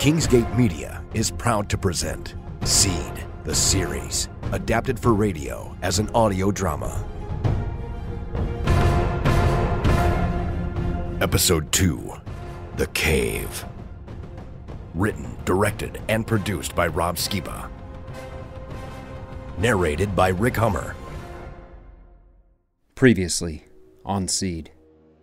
Kingsgate Media is proud to present Seed, the series, adapted for radio as an audio drama. Episode 2, The Cave. Written, directed, and produced by Rob Skiba. Narrated by Rick Hummer. Previously on Seed.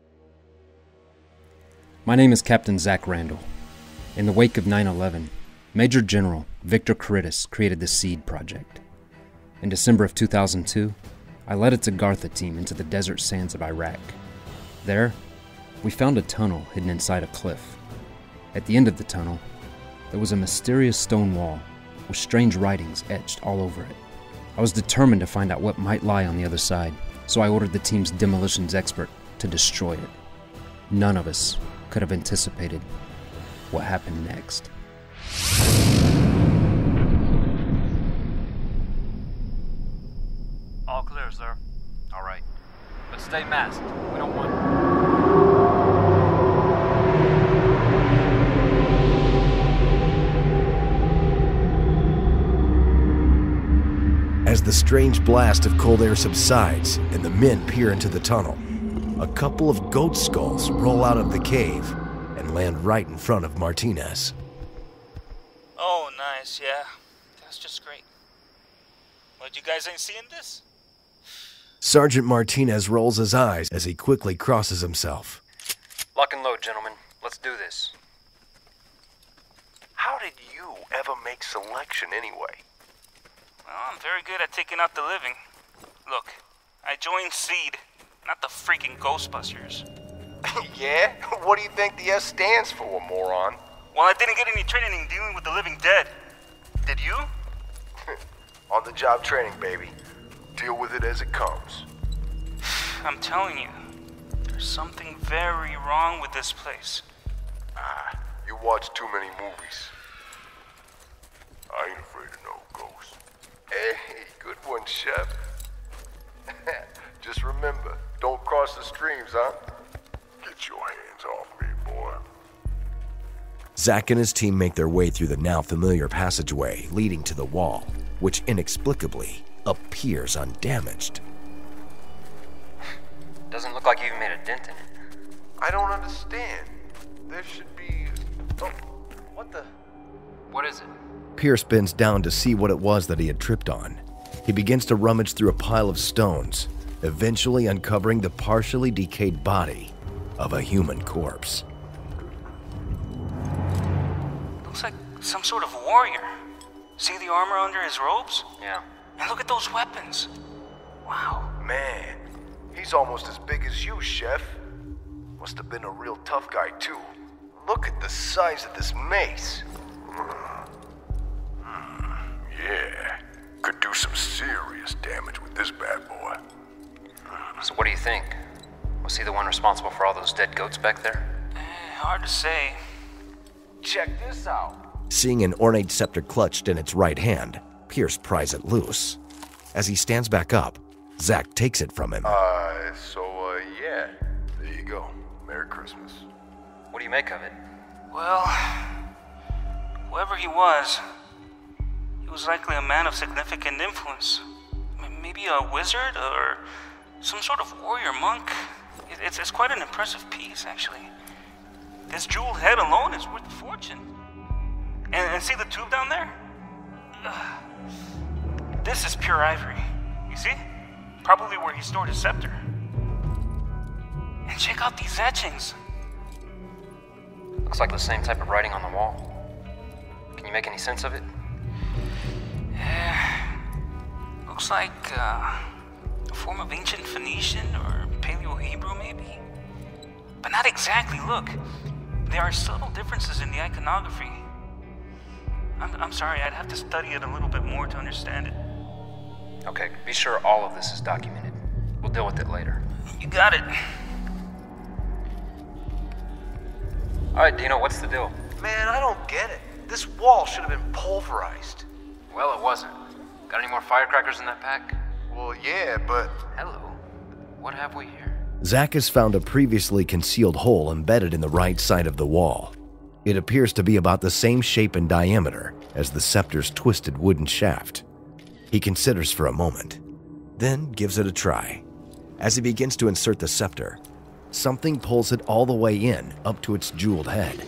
My name is Captain Zach Randall. In the wake of 9/11, Major General Victor Caritas created the Seed Project. In December of 2002, I led its Agartha Team into the desert sands of Iraq. There, we found a tunnel hidden inside a cliff. At the end of the tunnel, there was a mysterious stone wall with strange writings etched all over it. I was determined to find out what might lie on the other side, so I ordered the team's demolitions expert to destroy it. None of us could have anticipated what happened next. All clear, sir. All right. But stay masked. We don't want... As the strange blast of cold air subsides and the men peer into the tunnel, a couple of goat skulls roll out of the cave and land right in front of Martinez. Oh, nice, yeah. That's just great. What, you guys ain't seeing this? Sergeant Martinez rolls his eyes as he quickly crosses himself. Lock and load, gentlemen. Let's do this. How did you ever make selection anyway? Well, I'm very good at taking out the living. Look, I joined Seed, not the freaking Ghostbusters. Yeah? What do you think the S stands for, moron? Well, I didn't get any training dealing with the living dead. Did you? On-the-job training, baby. Deal with it as it comes. I'm telling you, there's something very wrong with this place. You watch too many movies. I ain't afraid of no ghosts. Hey, good one, Chef. Just remember, don't cross the streams, huh? Get your hands off me, boy. Zach and his team make their way through the now familiar passageway leading to the wall, which inexplicably appears undamaged. Doesn't look like you even made a dent in it. I don't understand. There should be... Oh, what the... What is it? Pierce bends down to see what it was that he had tripped on. He begins to rummage through a pile of stones, eventually uncovering the partially decayed body of a human corpse. Looks like some sort of warrior. See the armor under his robes? Yeah. And look at those weapons. Wow. Man, he's almost as big as you, Chef. Must have been a real tough guy, too. Look at the size of this mace. Yeah, could do some serious damage with this bad boy. So what do you think? Was he the one responsible for all those dead goats back there? Hard to say. Check this out. Seeing an ornate scepter clutched in its right hand, Pierce pries it loose. As he stands back up, Zach takes it from him. Yeah. There you go. Merry Christmas. What do you make of it? Well, whoever he was likely a man of significant influence. Maybe a wizard or some sort of warrior monk. It's quite an impressive piece, actually. This jeweled head alone is worth a fortune. And see the tube down there? This is pure ivory. You see? Probably where he stored his scepter. And check out these etchings. Looks like the same type of writing on the wall. Can you make any sense of it? Looks like a form of ancient Phoenician or Paleo-Hebrew, maybe? But not exactly, look. There are subtle differences in the iconography. I'm sorry, I'd have to study it a little bit more to understand it. Okay, be sure all of this is documented. We'll deal with it later. You got it. Alright, Dino, what's the deal? Man, I don't get it. This wall should have been pulverized. Well, it wasn't. Got any more firecrackers in that pack? Well, yeah, but... Hello. What have we here? Zach has found a previously concealed hole embedded in the right side of the wall. It appears to be about the same shape and diameter as the scepter's twisted wooden shaft. He considers for a moment, then gives it a try. As he begins to insert the scepter, something pulls it all the way in, up to its jeweled head.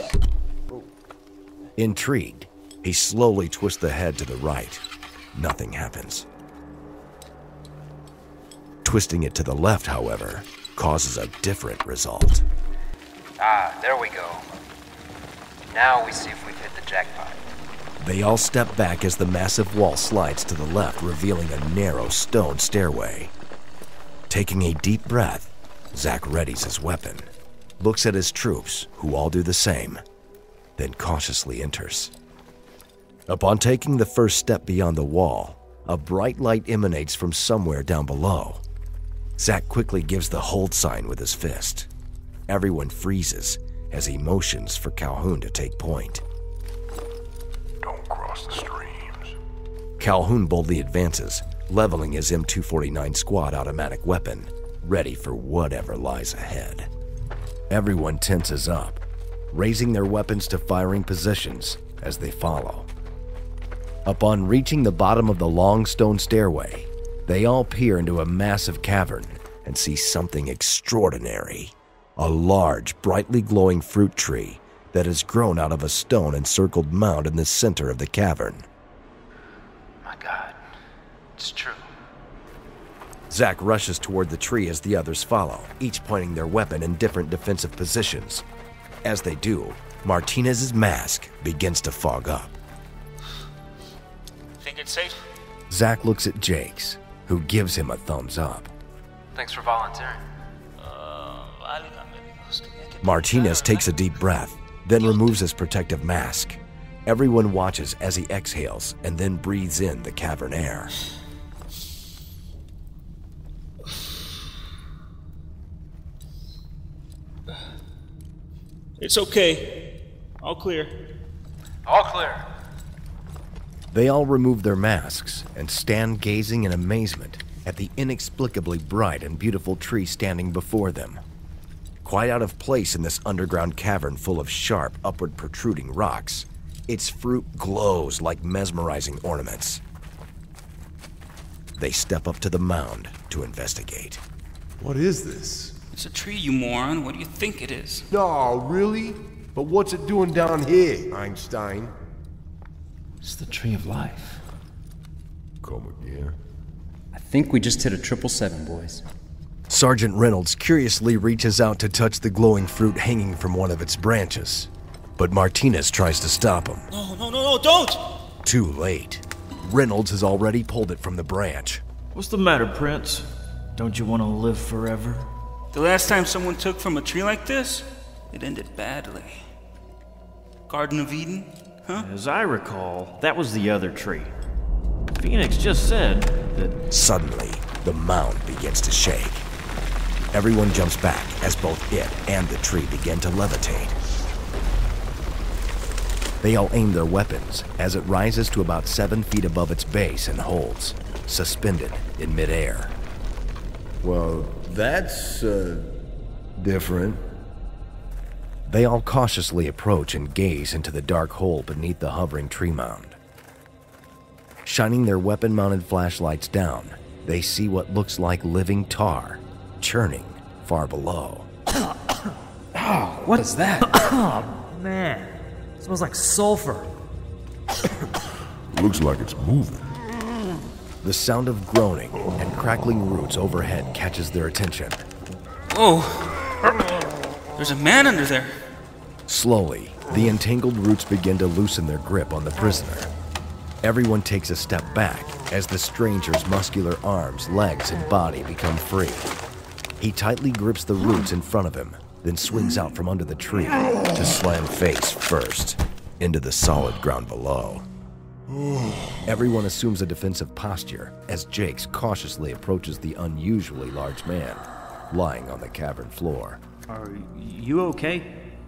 Intrigued, he slowly twists the head to the right. Nothing happens. Twisting it to the left, however, causes a different result. Ah, there we go. Now we see if we've hit the jackpot. They all step back as the massive wall slides to the left, revealing a narrow stone stairway. Taking a deep breath, Zack readies his weapon, looks at his troops, who all do the same, then cautiously enters. Upon taking the first step beyond the wall, a bright light emanates from somewhere down below. Zack quickly gives the hold sign with his fist. Everyone freezes as he motions for Calhoun to take point. Don't cross the streams. Calhoun boldly advances, leveling his M249 squad automatic weapon, ready for whatever lies ahead. Everyone tenses up, raising their weapons to firing positions as they follow. Upon reaching the bottom of the long stone stairway, they all peer into a massive cavern and see something extraordinary. A large, brightly glowing fruit tree that has grown out of a stone-encircled mound in the center of the cavern. My God, it's true. Zack rushes toward the tree as the others follow, each pointing their weapon in different defensive positions. As they do, Martinez's mask begins to fog up. Think it's safe? Zack looks at Jakes, who gives him a thumbs up. Thanks for volunteering. Martinez takes a deep breath, then removes his protective mask. Everyone watches as he exhales and then breathes in the cavern air. It's okay. All clear. All clear. They all remove their masks and stand gazing in amazement at the inexplicably bright and beautiful tree standing before them. Quite out of place in this underground cavern full of sharp, upward protruding rocks, its fruit glows like mesmerizing ornaments. They step up to the mound to investigate. What is this? It's a tree, you moron. What do you think it is? No, really? But what's it doing down here, Einstein? It's the tree of life. Come again? I think we just hit a 777, boys. Sergeant Reynolds curiously reaches out to touch the glowing fruit hanging from one of its branches, but Martinez tries to stop him. No, don't! Too late. Reynolds has already pulled it from the branch. What's the matter, Prince? Don't you want to live forever? The last time someone took from a tree like this, it ended badly. Garden of Eden, huh? As I recall, that was the other tree. Phoenix just said that... Suddenly, the mound begins to shake. Everyone jumps back as both it and the tree begin to levitate. They all aim their weapons as it rises to about 7 feet above its base and holds, suspended in midair. Well, that's, different. They all cautiously approach and gaze into the dark hole beneath the hovering tree mound. Shining their weapon-mounted flashlights down, they see what looks like living tar, churning far below. Oh, what is that? Oh, man. It smells like sulfur. Looks like it's moving. The sound of groaning and crackling roots overhead catches their attention. Whoa! There's a man under there. Slowly, the entangled roots begin to loosen their grip on the prisoner. Everyone takes a step back as the stranger's muscular arms, legs, and body become free. He tightly grips the roots in front of him, then swings out from under the tree to slam face first into the solid ground below. Everyone assumes a defensive posture as Jakes cautiously approaches the unusually large man lying on the cavern floor. Are you okay?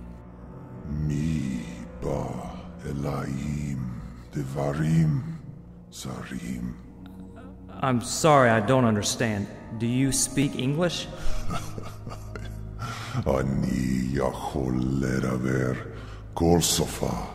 Mi ba Elohim devarim sarim. I'm sorry, I don't understand. Do you speak English? Ani yachol leraver Gorsofa.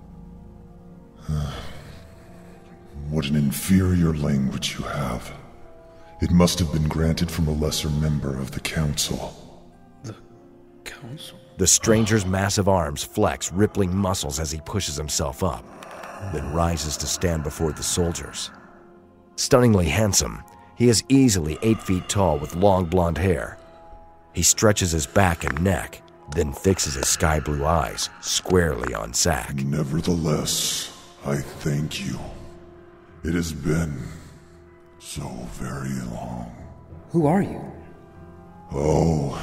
What an inferior language you have. It must have been granted from a lesser member of the Council. The Council? The stranger's massive arms flex rippling muscles as he pushes himself up, then rises to stand before the soldiers. Stunningly handsome, he is easily 8 feet tall with long blonde hair. He stretches his back and neck, then fixes his sky blue eyes squarely on Zack. Nevertheless, I thank you. It has been so very long. Who are you? Oh,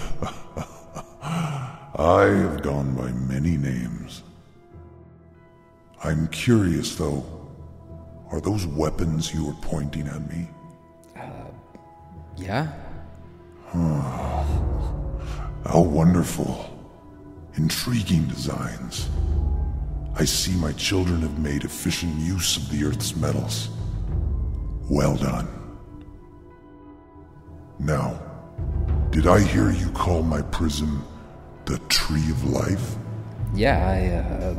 I have gone by many names. I'm curious, though. Are those weapons you are pointing at me? Yeah? How wonderful. Intriguing designs. I see my children have made efficient use of the Earth's metals. Well done. Now, did I hear you call my prism the Tree of Life? Yeah,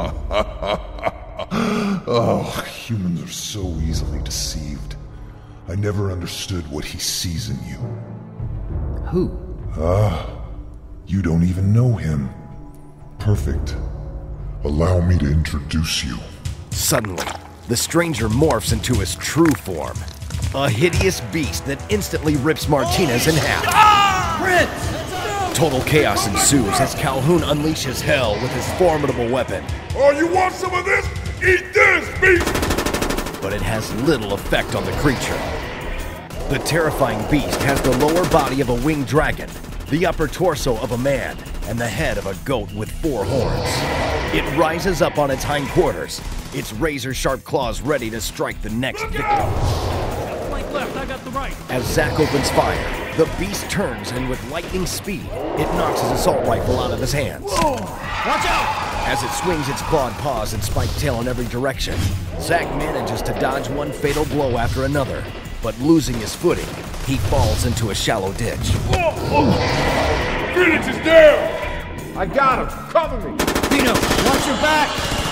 Oh, humans are so easily deceived. I never understood what he sees in you. Who? You don't even know him. Perfect. Allow me to introduce you. Suddenly, the stranger morphs into his true form. A hideous beast that instantly rips Martinez in half. Prince! Total chaos ensues as Calhoun unleashes hell with his formidable weapon. Oh, you want some of this? Eat this, beast! But it has little effect on the creature. The terrifying beast has the lower body of a winged dragon, the upper torso of a man, and the head of a goat with 4 horns. It rises up on its hindquarters, its razor-sharp claws ready to strike the next victim. Flank left, I got the right. As Zack opens fire, the beast turns and with lightning speed, it knocks his assault rifle out of his hands. Watch out! As it swings its clawed paws and spiked tail in every direction, Zack manages to dodge one fatal blow after another, but losing his footing, he falls into a shallow ditch. Phoenix is down! I got him! Cover me! Dino, watch your back!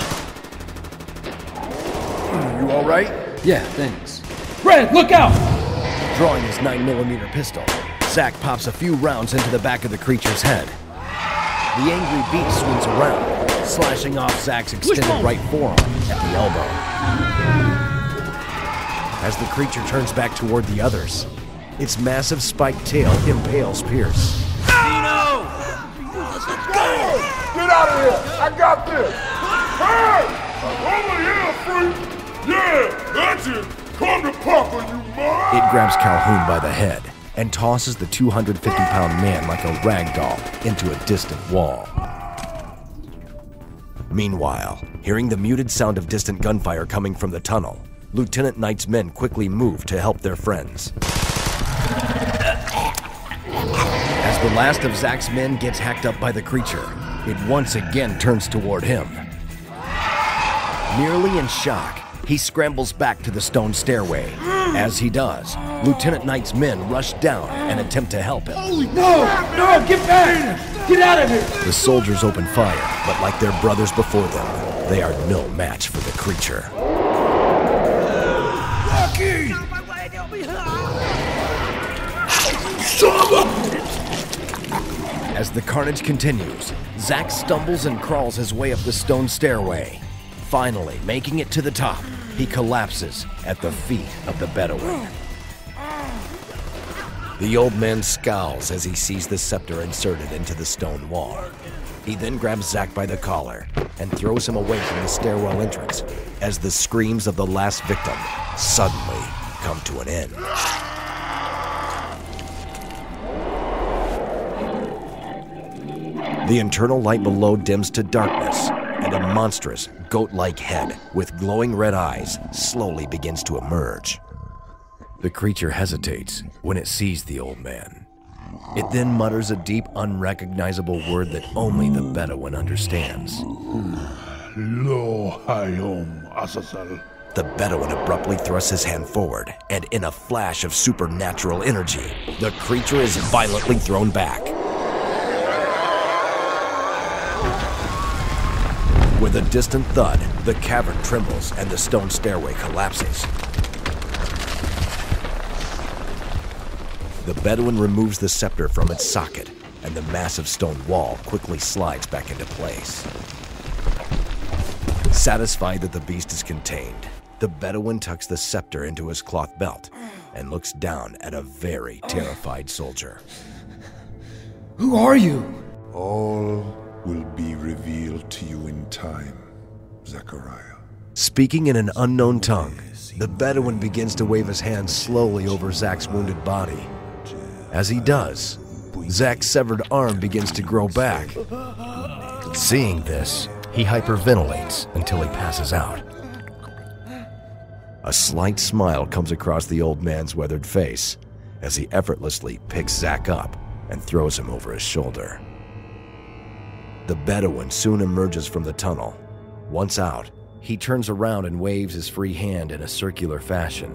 You all right? Yeah, thanks. Red, look out! Drawing his 9mm pistol, Zack pops a few rounds into the back of the creature's head. The angry beast swings around, slashing off Zack's extended right forearm at the elbow. As the creature turns back toward the others, its massive spiked tail impales Pierce. Dino! Get out of here! I got this! Hey! Over here, freak! Yeah, that's it! Come to Papa, you mother! It grabs Calhoun by the head and tosses the 250-pound man like a rag doll into a distant wall. Meanwhile, hearing the muted sound of distant gunfire coming from the tunnel, Lieutenant Knight's men quickly move to help their friends. As the last of Zack's men gets hacked up by the creature, it once again turns toward him. Nearly in shock, he scrambles back to the stone stairway. As he does, Lieutenant Knight's men rush down and attempt to help him. No, get back! Get out of here! The soldiers open fire, but like their brothers before them, they are no match for the creature. As the carnage continues, Zack stumbles and crawls his way up the stone stairway. Finally, making it to the top, he collapses at the feet of the Bedouin. The old man scowls as he sees the scepter inserted into the stone wall. He then grabs Zack by the collar and throws him away from the stairwell entrance as the screams of the last victim suddenly come to an end. The internal light below dims to darkness, and a monstrous, goat-like head with glowing red eyes slowly begins to emerge. The creature hesitates when it sees the old man. It then mutters a deep, unrecognizable word that only the Bedouin understands. Lo hayom asasal. The Bedouin abruptly thrusts his hand forward, and in a flash of supernatural energy, the creature is violently thrown back. With a distant thud, the cavern trembles and the stone stairway collapses. The Bedouin removes the scepter from its socket, and the massive stone wall quickly slides back into place. Satisfied that the beast is contained, the Bedouin tucks the scepter into his cloth belt and looks down at a very terrified soldier. Who are you? All will be revealed to you in time, Zechariah. Speaking in an unknown tongue, the Bedouin begins to wave his hand slowly over Zach's wounded body. As he does, Zach's severed arm begins to grow back. Seeing this, he hyperventilates until he passes out. A slight smile comes across the old man's weathered face as he effortlessly picks Zach up and throws him over his shoulder. The Bedouin soon emerges from the tunnel. Once out, he turns around and waves his free hand in a circular fashion.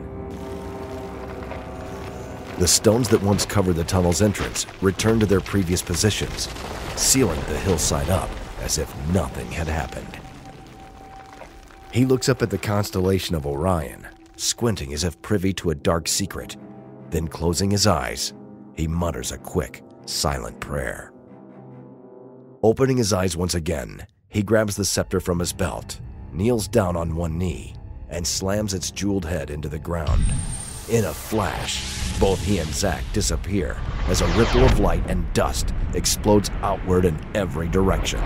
The stones that once covered the tunnel's entrance return to their previous positions, sealing the hillside up as if nothing had happened. He looks up at the constellation of Orion, squinting as if privy to a dark secret. Then, closing his eyes, he mutters a quick, silent prayer. Opening his eyes once again, he grabs the scepter from his belt, kneels down on one knee, and slams its jeweled head into the ground. In a flash, both he and Zach disappear as a ripple of light and dust explodes outward in every direction.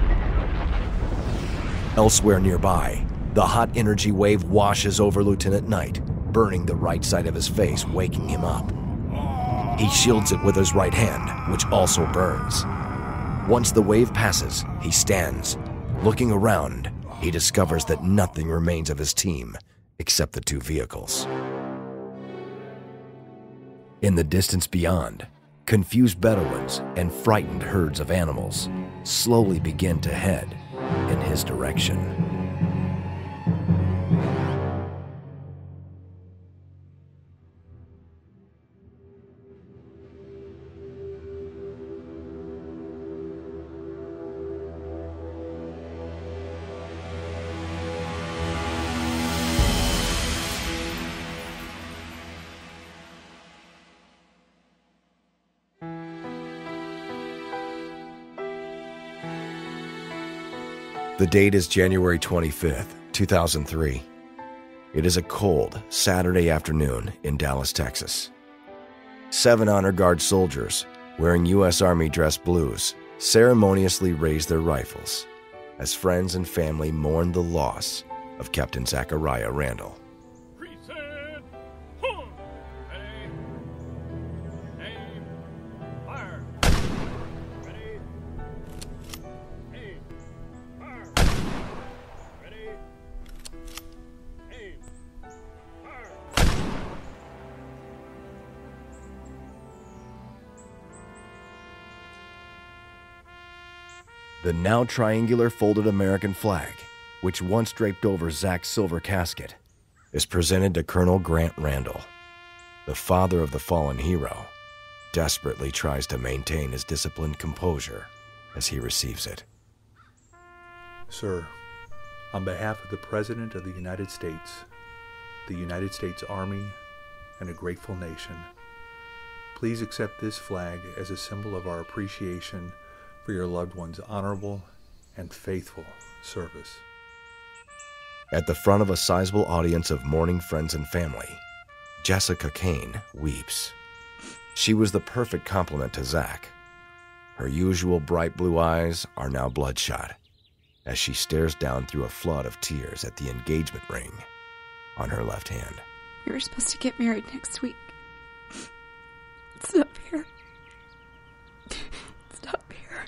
Elsewhere nearby, the hot energy wave washes over Lieutenant Knight, burning the right side of his face, waking him up. He shields it with his right hand, which also burns. Once the wave passes, he stands. Looking around, he discovers that nothing remains of his team except the two vehicles. In the distance beyond, confused Bedouins and frightened herds of animals slowly begin to head in his direction. The date is January 25th, 2003. It is a cold Saturday afternoon in Dallas, Texas. 7 honor guard soldiers, wearing U.S. Army dress blues, ceremoniously raise their rifles as friends and family mourn the loss of Captain Zachariah Randall. The now triangular folded American flag, which once draped over Zach's silver casket, is presented to Colonel Grant Randall. The father of the fallen hero desperately tries to maintain his disciplined composure as he receives it. Sir, on behalf of the President of the United States Army, and a grateful nation, please accept this flag as a symbol of our appreciation for your loved one's honorable and faithful service. At the front of a sizable audience of mourning friends and family, Jessica Kane weeps. She was the perfect complement to Zach. Her usual bright blue eyes are now bloodshot as she stares down through a flood of tears at the engagement ring on her left hand. We were supposed to get married next week. It's not fair. It's not fair.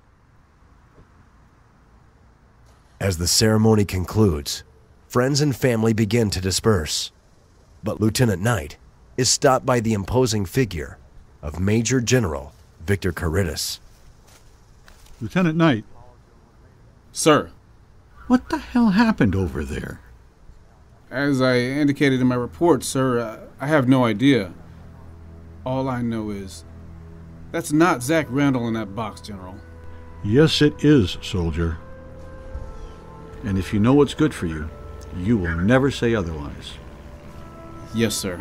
As the ceremony concludes, friends and family begin to disperse. But Lieutenant Knight is stopped by the imposing figure of Major General Victor Caritas. Lieutenant Knight. Sir. What the hell happened over there? As I indicated in my report, sir, I have no idea. All I know is that's not Zach Randall in that box, General. Yes, it is, soldier. And if you know what's good for you, you will never say otherwise. Yes, sir.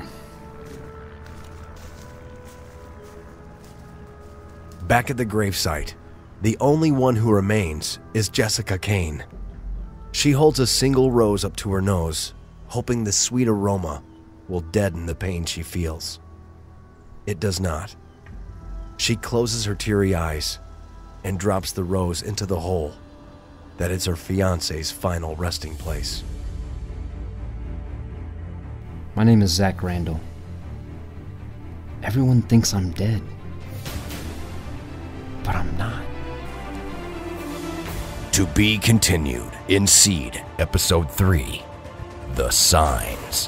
Back at the gravesite, the only one who remains is Jessica Kane. She holds a single rose up to her nose, hoping the sweet aroma will deaden the pain she feels. It does not. She closes her teary eyes and drops the rose into the hole that is her fiancé's final resting place. My name is Zach Randall. Everyone thinks I'm dead, but I'm not. To be continued in Seed, Episode 3, The Signs.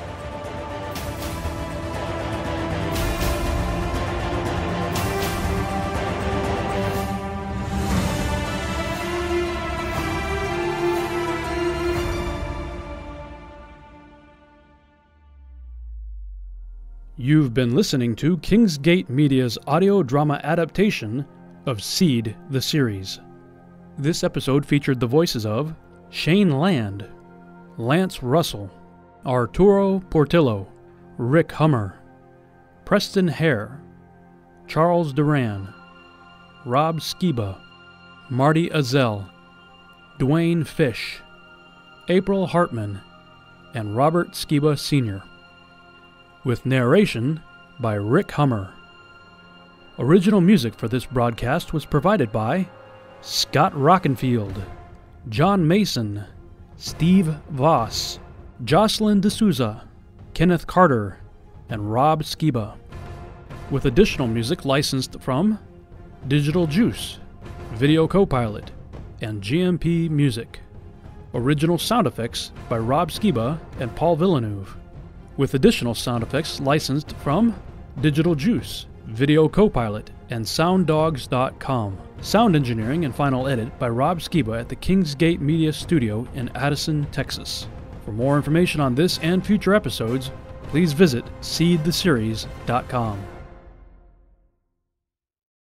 You've been listening to Kingsgate Media's audio drama adaptation of Seed, the series. This episode featured the voices of Shane Land, Lance Russell, Arturo Portillo, Rick Hummer, Preston Hare, Charles Duran, Rob Skiba, Marty Azell, Dwayne Fish, April Hartman, and Robert Skiba Sr., with narration by Rick Hummer. Original music for this broadcast was provided by Scott Rockenfield, John Mason, Steve Voss, Jocelyn D'Souza, Kenneth Carter, and Rob Skiba, with additional music licensed from Digital Juice, Video Copilot, and GMP Music. Original sound effects by Rob Skiba and Paul Villeneuve, with additional sound effects licensed from Digital Juice, Video Copilot, and SoundDogs.com. Sound engineering and final edit by Rob Skiba at the Kingsgate Media Studio in Addison, Texas. For more information on this and future episodes, please visit seedtheseries.com.